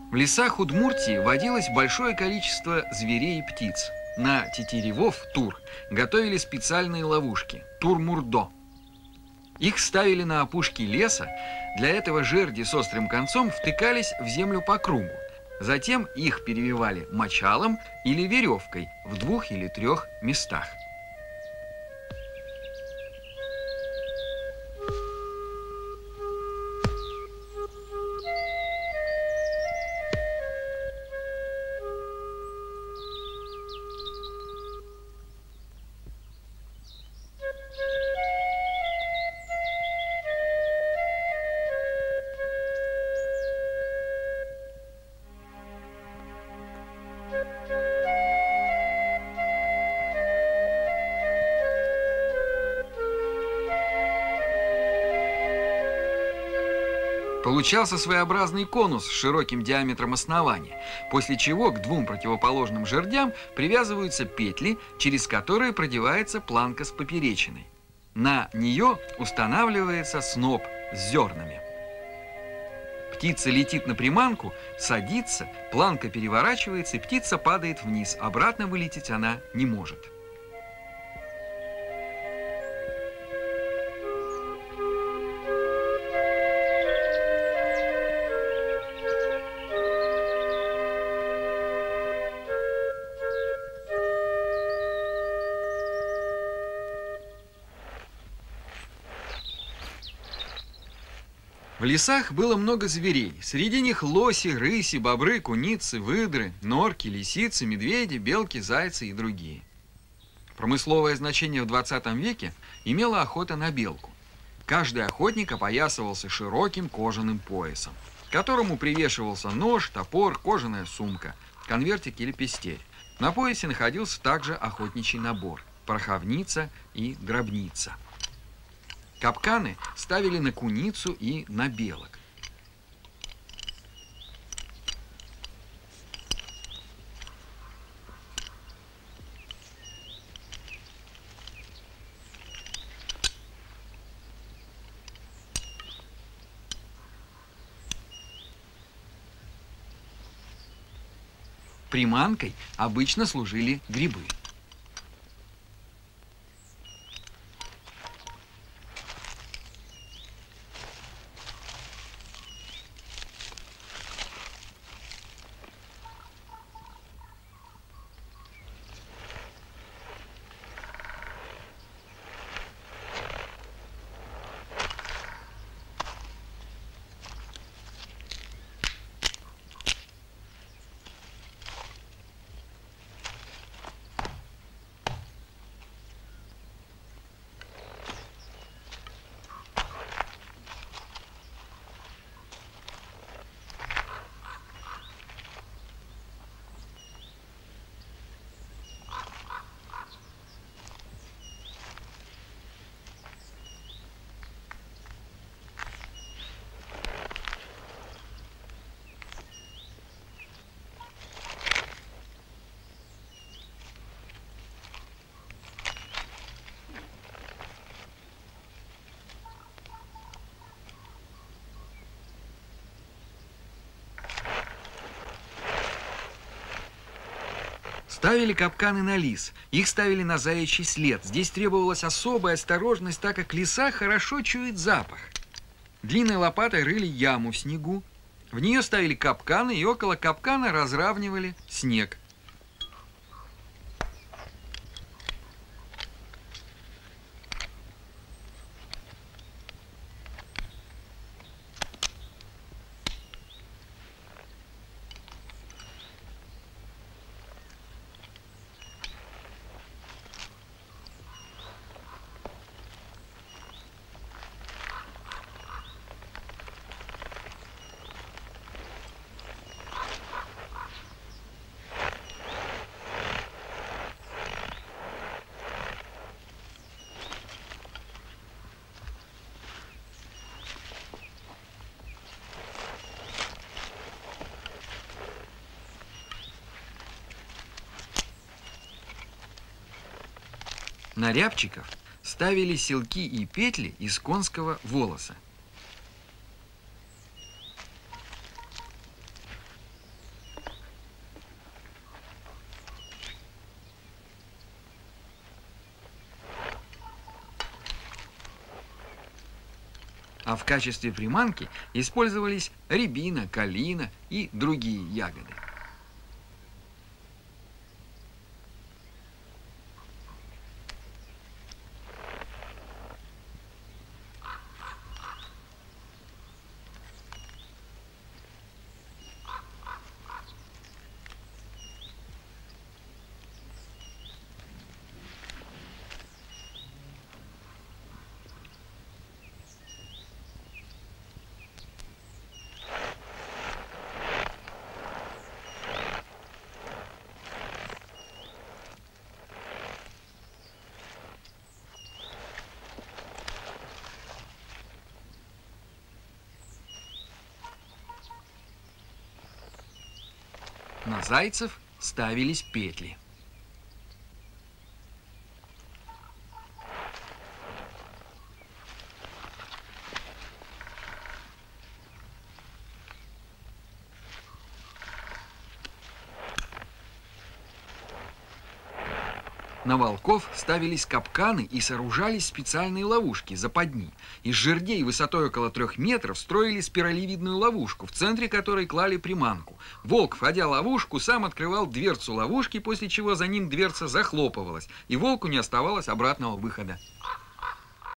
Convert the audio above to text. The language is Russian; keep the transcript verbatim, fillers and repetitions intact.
В лесах Удмуртии водилось большое количество зверей и птиц. На тетеревов, тур, готовили специальные ловушки – тур-мурдо. Их ставили на опушке леса, для этого жерди с острым концом втыкались в землю по кругу. Затем их перевивали мочалом или веревкой в двух или трех местах. Получался своеобразный конус с широким диаметром основания, после чего к двум противоположным жердям привязываются петли, через которые продевается планка с поперечиной. На нее устанавливается сноп с зернами. Птица летит на приманку, садится, планка переворачивается, и птица падает вниз. Обратно вылететь она не может. В лесах было много зверей. Среди них лоси, рыси, бобры, куницы, выдры, норки, лисицы, медведи, белки, зайцы и другие. Промысловое значение в двадцатом веке имела охота на белку. Каждый охотник опоясывался широким кожаным поясом, к которому привешивался нож, топор, кожаная сумка, конвертик или пестель. На поясе находился также охотничий набор – пороховница и дробница. Капканы ставили на куницу и на белок. Приманкой обычно служили грибы. Ставили капканы на лис, их ставили на заячий след. Здесь требовалась особая осторожность, так как лиса хорошо чует запах. Длинной лопатой рыли яму в снегу, в нее ставили капканы и около капкана разравнивали снег. На рябчиков ставили селки и петли из конского волоса. а в качестве приманки использовались рябина, калина и другие ягоды. На зайцев ставились петли. На волков ставились капканы и сооружались специальные ловушки, западни. Из жердей высотой около трех метров строили спиралевидную ловушку, в центре которой клали приманку. Волк, входя в ловушку, сам открывал дверцу ловушки, после чего за ним дверца захлопывалась, и волку не оставалось обратного выхода.